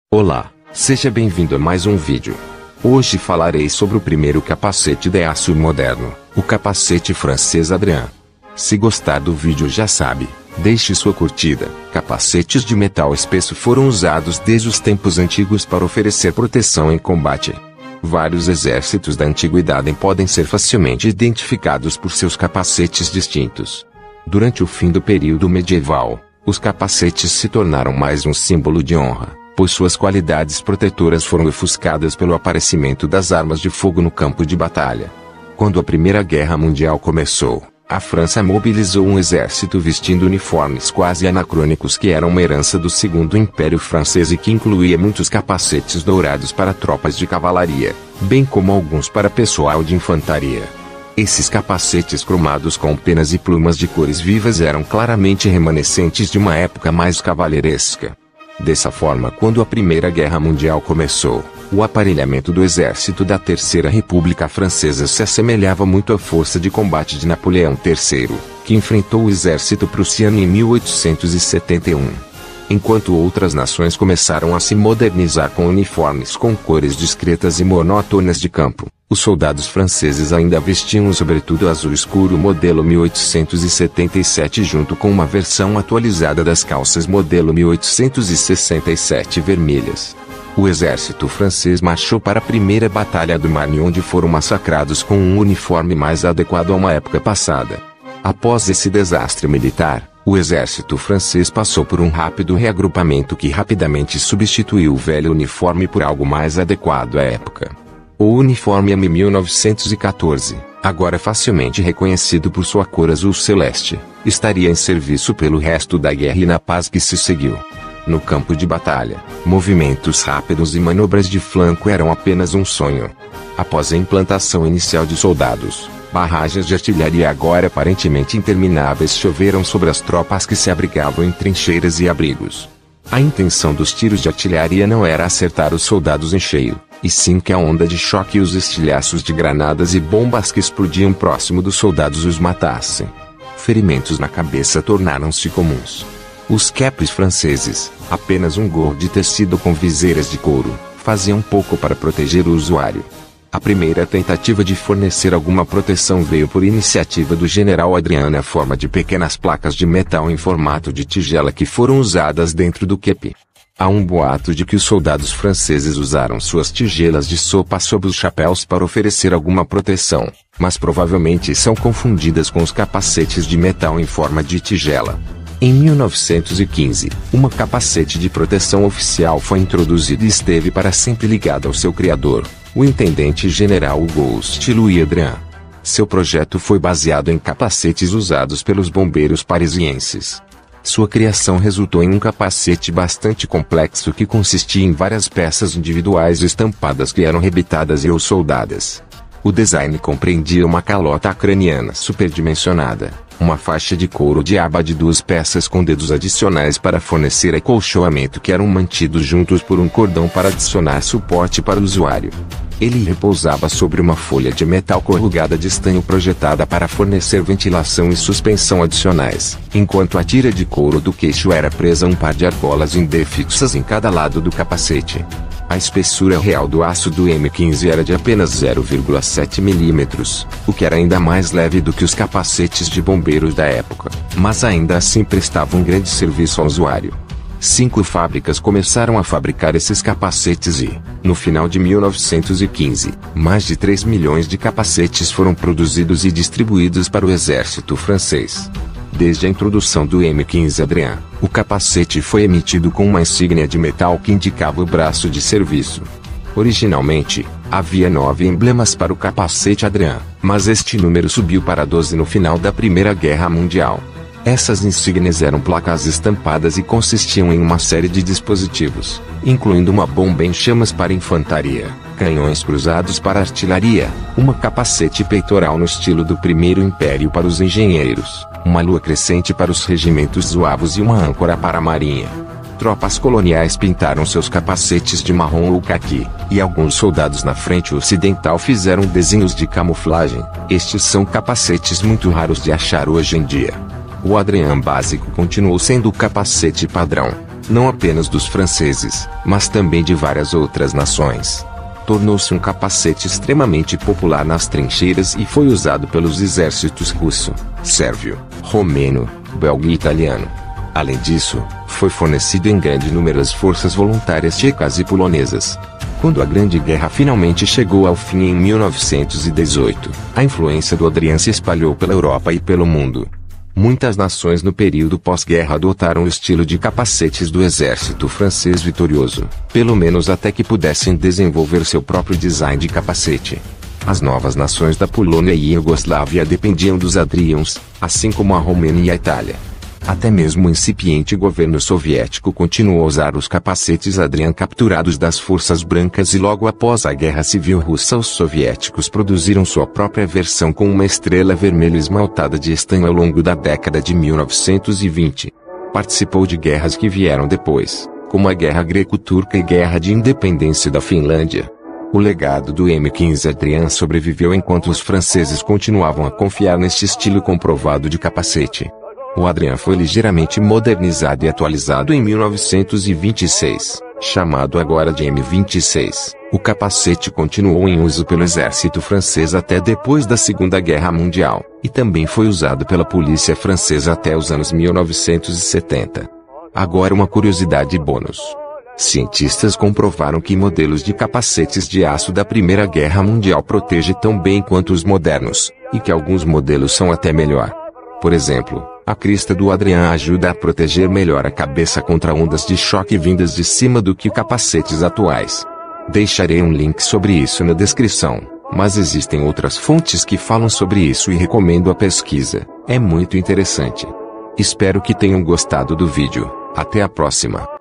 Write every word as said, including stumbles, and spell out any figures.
Olá, seja bem-vindo a mais um vídeo. Hoje falarei sobre o primeiro capacete de aço moderno, o capacete francês Adrien. Se gostar do vídeo já sabe, deixe sua curtida. Capacetes de metal espesso foram usados desde os tempos antigos para oferecer proteção em combate. Vários exércitos da antiguidade podem ser facilmente identificados por seus capacetes distintos. Durante o fim do período medieval, os capacetes se tornaram mais um símbolo de honra, pois suas qualidades protetoras foram ofuscadas pelo aparecimento das armas de fogo no campo de batalha. Quando a Primeira Guerra Mundial começou, a França mobilizou um exército vestindo uniformes quase anacrônicos que eram uma herança do Segundo Império Francês e que incluía muitos capacetes dourados para tropas de cavalaria, bem como alguns para pessoal de infantaria. Esses capacetes cromados com penas e plumas de cores vivas eram claramente remanescentes de uma época mais cavalheiresca. Dessa forma, quando a Primeira Guerra Mundial começou, o aparelhamento do exército da Terceira República Francesa se assemelhava muito à força de combate de Napoleão terceiro, que enfrentou o exército prussiano em mil oitocentos e setenta e um. Enquanto outras nações começaram a se modernizar com uniformes com cores discretas e monótonas de campo, os soldados franceses ainda vestiam um sobretudo azul escuro modelo mil oitocentos e setenta e sete junto com uma versão atualizada das calças modelo mil oitocentos e sessenta e sete vermelhas. O exército francês marchou para a primeira Batalha do Marne, onde foram massacrados com um uniforme mais adequado a uma época passada. Após esse desastre militar, o exército francês passou por um rápido reagrupamento que rapidamente substituiu o velho uniforme por algo mais adequado à época. O uniforme M mil novecentos e quatorze, agora facilmente reconhecido por sua cor azul celeste, estaria em serviço pelo resto da guerra e na paz que se seguiu. No campo de batalha, movimentos rápidos e manobras de flanco eram apenas um sonho. Após a implantação inicial de soldados, barragens de artilharia agora aparentemente intermináveis choveram sobre as tropas que se abrigavam em trincheiras e abrigos. A intenção dos tiros de artilharia não era acertar os soldados em cheio, e sim que a onda de choque e os estilhaços de granadas e bombas que explodiam próximo dos soldados os matassem. Ferimentos na cabeça tornaram-se comuns. Os capes franceses, apenas um gorro de tecido com viseiras de couro, faziam pouco para proteger o usuário. A primeira tentativa de fornecer alguma proteção veio por iniciativa do general Adrien na forma de pequenas placas de metal em formato de tigela que foram usadas dentro do cape. Há um boato de que os soldados franceses usaram suas tigelas de sopa sob os chapéus para oferecer alguma proteção, mas provavelmente são confundidas com os capacetes de metal em forma de tigela. Em mil novecentos e quinze, uma capacete de proteção oficial foi introduzida e esteve para sempre ligada ao seu criador, o intendente-general Auguste Louis Adrien. Seu projeto foi baseado em capacetes usados pelos bombeiros parisienses. Sua criação resultou em um capacete bastante complexo que consistia em várias peças individuais estampadas que eram rebitadas e ou soldadas. O design compreendia uma calota acraniana superdimensionada, uma faixa de couro de aba de duas peças com dedos adicionais para fornecer acolchoamento que eram mantidos juntos por um cordão para adicionar suporte para o usuário. Ele repousava sobre uma folha de metal corrugada de estanho projetada para fornecer ventilação e suspensão adicionais, enquanto a tira de couro do queixo era presa a um par de argolas em D fixas em cada lado do capacete. A espessura real do aço do M quinze era de apenas zero vírgula sete milímetros, o que era ainda mais leve do que os capacetes de bombeiros da época, mas ainda assim prestava um grande serviço ao usuário. Cinco fábricas começaram a fabricar esses capacetes e, no final de mil novecentos e quinze, mais de três milhões de capacetes foram produzidos e distribuídos para o exército francês. Desde a introdução do M quinze Adrien, o capacete foi emitido com uma insígnia de metal que indicava o braço de serviço. Originalmente, havia nove emblemas para o capacete Adrien, mas este número subiu para doze no final da Primeira Guerra Mundial. Essas insígnias eram placas estampadas e consistiam em uma série de dispositivos, incluindo uma bomba em chamas para infantaria, canhões cruzados para artilharia, uma capacete peitoral no estilo do Primeiro Império para os engenheiros, uma lua crescente para os regimentos zuavos e uma âncora para a marinha. Tropas coloniais pintaram seus capacetes de marrom ou caqui, e alguns soldados na frente ocidental fizeram desenhos de camuflagem. Estes são capacetes muito raros de achar hoje em dia. O Adrien básico continuou sendo o capacete padrão. não apenas dos franceses, mas também de várias outras nações. Tornou-se um capacete extremamente popular nas trincheiras e foi usado pelos exércitos russo, sérvio, romeno, belga e italiano. Além disso, foi fornecido em grande número às forças voluntárias tchecas e polonesas. Quando a Grande Guerra finalmente chegou ao fim em mil novecentos e dezoito, a influência do Adrien se espalhou pela Europa e pelo mundo. Muitas nações no período pós-guerra adotaram o estilo de capacetes do exército francês vitorioso, pelo menos até que pudessem desenvolver seu próprio design de capacete. As novas nações da Polônia e Iugoslávia dependiam dos Adrians, assim como a Romênia e a Itália. Até mesmo o incipiente governo soviético continuou a usar os capacetes Adrian capturados das forças brancas e logo após a Guerra Civil Russa os soviéticos produziram sua própria versão com uma estrela vermelha esmaltada de estanho ao longo da década de mil novecentos e vinte. Participou de guerras que vieram depois, como a Guerra Greco-Turca e Guerra de Independência da Finlândia. O legado do M quinze Adrian sobreviveu enquanto os franceses continuavam a confiar neste estilo comprovado de capacete. O Adrian foi ligeiramente modernizado e atualizado em mil novecentos e vinte e seis, chamado agora de M vinte e seis. O capacete continuou em uso pelo exército francês até depois da Segunda Guerra Mundial, e também foi usado pela polícia francesa até os anos mil novecentos e setenta. Agora uma curiosidade bônus. Cientistas comprovaram que modelos de capacetes de aço da Primeira Guerra Mundial protegem tão bem quanto os modernos, e que alguns modelos são até melhor. Por exemplo, a crista do Adrian ajuda a proteger melhor a cabeça contra ondas de choque vindas de cima do que capacetes atuais. Deixarei um link sobre isso na descrição, mas existem outras fontes que falam sobre isso e recomendo a pesquisa, é muito interessante. Espero que tenham gostado do vídeo, até a próxima.